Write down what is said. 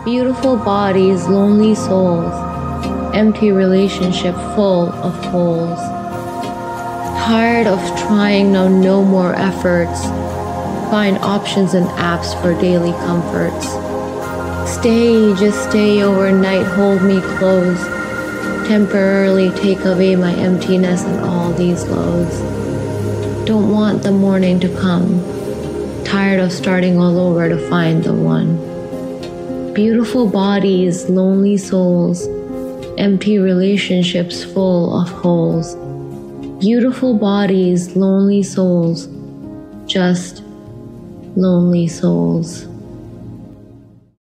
Beautiful bodies, lonely souls, empty relationship full of holes. Tired of trying, now no more efforts. Find options and apps for daily comforts. Stay, just stay overnight, hold me close. Temporarily take away my emptiness and all these lows. Don't want the morning to come. Tired of starting all over to find the one. Beautiful bodies, lonely souls, empty relationships full of holes. Beautiful bodies, lonely souls, just lonely souls.